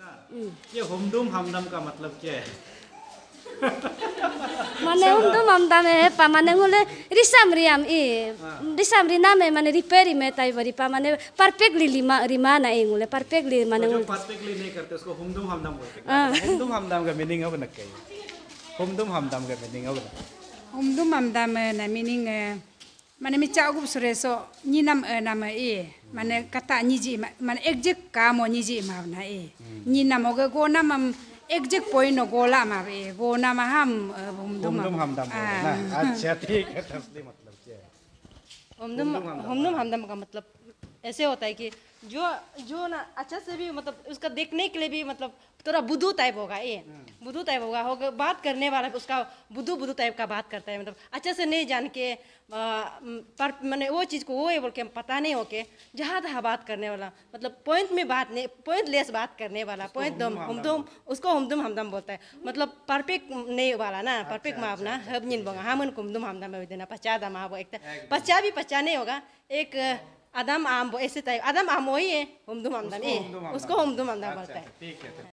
ये हुमदुम हमदम का मतलब क्या है? माने हुमदुम हमदम है पा माने गुले रिसामरियाम रिसामरी नाम है माने रिपेरी में ताई बरी पा माने परफेक्टली रिमा ना इंगुले परफेक्टली माने जो परफेक्टली नहीं करते उसको हुमदुम हमदम बोलते हैं। हुमदुम हमदम का मीनिंग है ना क्या? हुमदुम हमदम का मीनिंग है ना? हुमदुम हमदम ना मीनिंग माने मी चागुब सुरेसो नी नाम माने कता निजी माने एग्जैक्ट काम निजी मावना नी नाम होगा गो नाम एग्जैक्ट पॉइंट गोला मावे गो नाम हम हुमदुम हमदम ना। अच्छा ठीक है, असली मतलब क्या है? हुमदुम हमदम का मतलब ऐसे होता है कि जो ना अच्छा से भी मतलब उसका देखने के लिए भी मतलब थोड़ा बुद्धू टाइप होगा बुद्धू टाइप होगा बात करने वाला उसका बुद्धू टाइप का बात करता है मतलब अच्छे से नहीं जान के पर मैंने वो चीज़ को वो है बोल के पता नहीं हो के जहाँ तहाँ बात करने वाला मतलब पॉइंट में बात नहीं पॉइंट लेस बात करने वाला पॉइंट हुमदुम उसको हुमदुम हमदम बोलता है मतलब परफेक्ट नहीं वाला ना परफेक्ट मापना हब निन बोगा हम हुमदुम हमदम में देना पचा दम आप एक पचा भी पचा नहीं होगा एक आदम आम ऐसे टाइप आदम आम वही है हुमदुम हमदम उसको हुमदुम हमदम बोलता है।